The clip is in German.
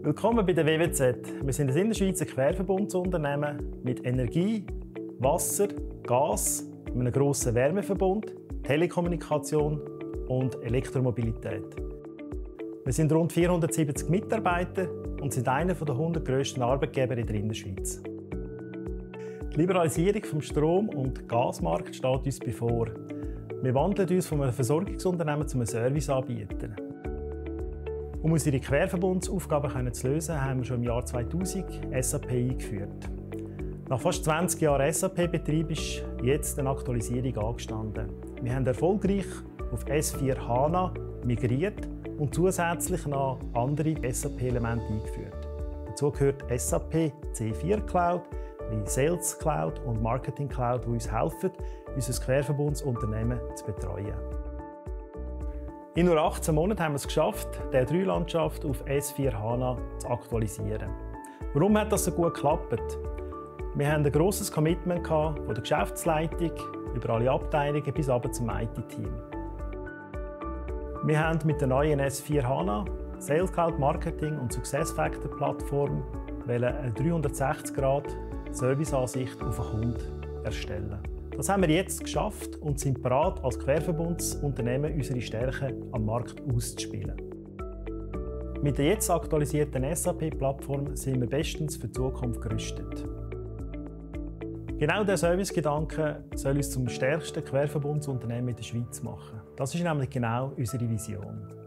Willkommen bei der WWZ. Wir sind ein Innerschweizer Querverbundsunternehmen mit Energie, Wasser, Gas, einem grossen Wärmeverbund, Telekommunikation und Elektromobilität. Wir sind rund 470 Mitarbeiter und sind einer der 100 grössten Arbeitgeber in der Innerschweiz. Die Liberalisierung des Strom- und Gasmarkts steht uns bevor. Wir wandeln uns von einem Versorgungsunternehmen zu einem Serviceanbieter. Um unsere Querverbundsaufgaben zu lösen, haben wir schon im Jahr 2000 SAP eingeführt. Nach fast 20 Jahren SAP-Betrieb ist jetzt eine Aktualisierung angestanden. Wir haben erfolgreich auf S4 HANA migriert und zusätzlich noch andere SAP-Elemente eingeführt. Dazu gehört SAP C4 Cloud, wie Sales Cloud und Marketing Cloud, die uns helfen, unser Querverbundsunternehmen zu betreuen. In nur 18 Monaten haben wir es geschafft, die R3-Landschaft auf S4 HANA zu aktualisieren. Warum hat das so gut geklappt? Wir haben ein grosses Commitment von der Geschäftsleitung über alle Abteilungen bis runter zum IT-Team. Wir haben mit der neuen S4 HANA, Sales Cloud Marketing und SuccessFactors Plattform eine 360-Grad-Serviceansicht auf den Kunden erstellen. Das haben wir jetzt geschafft und sind bereit, als Querverbundsunternehmen unsere Stärken am Markt auszuspielen. Mit der jetzt aktualisierten SAP-Plattform sind wir bestens für die Zukunft gerüstet. Genau dieser Servicegedanke soll uns zum stärksten Querverbundsunternehmen in der Schweiz machen. Das ist nämlich genau unsere Vision.